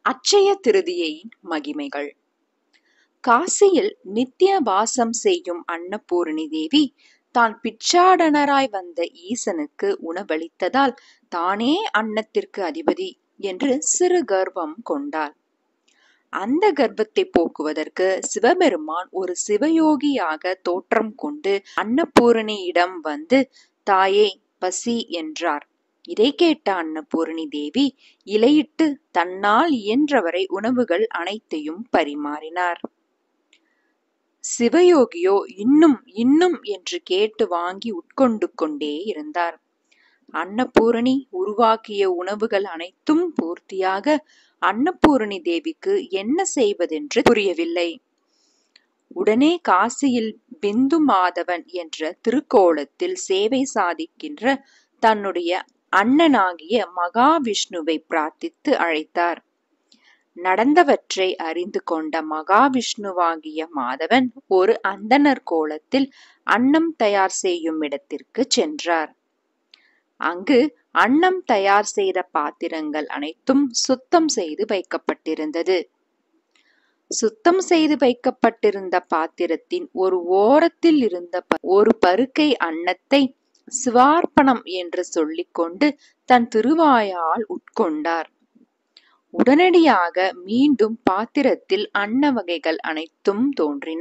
அட்சய திருதியை மகிமைகள். காசியில் நித்திய வாசம் செய்யும் அன்னபூரணி தேவி தான் பிச்சாடனராய் வந்த ஈசனுக்கு உணவளித்ததால் தானே அன்னத்திற்கு அதிபதி என்று சிறு கர்வம் கொண்டாள். அந்த கர்வத்தை போக்குவதற்கு சிவபெருமான் ஒரு சிவயோகியாக தோற்றம் கொண்டு அன்னபூரணியிடம் வந்து, தாயே பசி என்றார். இதை கேட்ட அன்னபூரணி தேவி இலையிட்டு தன்னால் இயன்றவரை உணவுகள் அனைத்தையும் பரிமாறினார். சிவயோகியோ இன்னும் இன்னும் என்று கேட்டு வாங்கி உட்கொண்டு கொண்டே இருந்தார். அன்னபூரணி உருவாக்கிய உணவுகள் அனைத்தும் பூர்த்தியாக அன்னபூரணி தேவிக்கு என்ன செய்வதென்று புரியவில்லை. உடனே காசியில் பிந்து மாதவன் என்ற திருக்கோலத்தில் சேவை சாதிக்கின்ற தன்னுடைய அண்ணனாகிய மகாவிஷ்ணுவை பிரார்த்தித்து அழைத்தார். நடந்தவற்றை அறிந்து கொண்ட மகாவிஷ்ணுவாகிய மாதவன் ஒரு அந்தணர் கோலத்தில் அன்னம் தயார் செய்யும் இடத்திற்கு சென்றார். அங்கு அன்னம் தயார் செய்த பாத்திரங்கள் அனைத்தும் சுத்தம் செய்து வைக்கப்பட்டிருந்தது. சுத்தம் செய்து வைக்கப்பட்டிருந்த பாத்திரத்தின் ஒரு ஓரத்தில் இருந்த ஒரு பருக்கை அன்னத்தை சிவார்ப்பணம் என்று சொல்லிக்கொண்டு தன் திருவாயால் உட்கொண்டார். உடனடியாக மீண்டும் பாத்திரத்தில் அன்ன வகைகள் அனைத்தும் தோன்றின.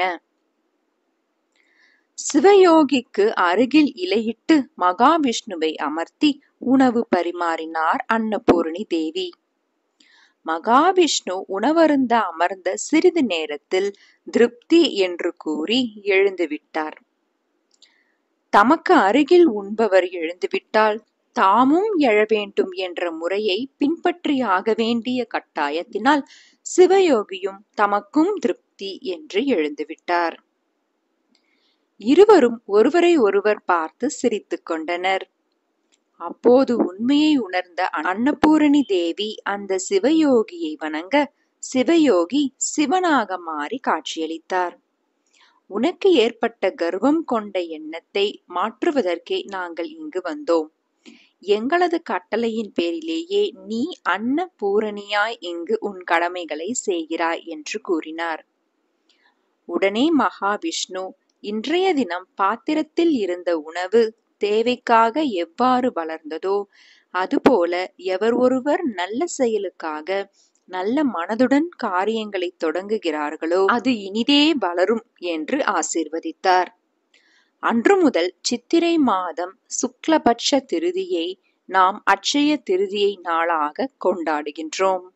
சிவயோகிக்கு அருகில் இலையிட்டு மகாவிஷ்ணுவை அமர்த்தி உணவு பரிமாறினார் அன்னபூரணி தேவி. மகாவிஷ்ணு உணவருந்த அமர்ந்த சிறிது நேரத்தில் திருப்தி என்று கூறி எழுந்துவிட்டார். தமக்கு அருகில் உண்பவர் எழுந்துவிட்டால் தாமும் எழ வேண்டும் என்ற முறையை பின்பற்றியாக வேண்டிய கட்டாயத்தினால் சிவயோகியும் தமக்கும் திருப்தி என்று எழுந்துவிட்டார். இருவரும் ஒருவரை ஒருவர் பார்த்து சிரித்துக் கொண்டனர். அப்போது உண்மையை உணர்ந்த அன்னபூரணி தேவி அந்த சிவயோகியை வணங்க சிவயோகி சிவனாக மாறி காட்சியளித்தார். உனக்கு ஏற்பட்ட கர்வம் கொண்ட எண்ணத்தை மாற்றுவதற்கே நாங்கள் இங்கு வந்தோம். எங்களது கட்டளையின் பேரிலேயே நீ அன்னபூரணியாய் இங்கு உன் கடமைகளை செய்கிறாய் என்று கூறினார். உடனே மகாவிஷ்ணு, இன்றைய தினம் பாத்திரத்தில் இருந்த உணவு தேவைக்காக எவ்வாறு வளர்ந்ததோ அதுபோல எவர் ஒருவர் நல்ல செயலுக்காக நல்ல மனதுடன் காரியங்களை தொடங்குகிறார்களோ அது இனிதே வளரும் என்று ஆசீர்வதித்தார். அன்று முதல் சித்திரை மாதம் சுக்லபட்ச திருதியை நாம் அட்சய திருதியை நாளாக கொண்டாடுகின்றோம்.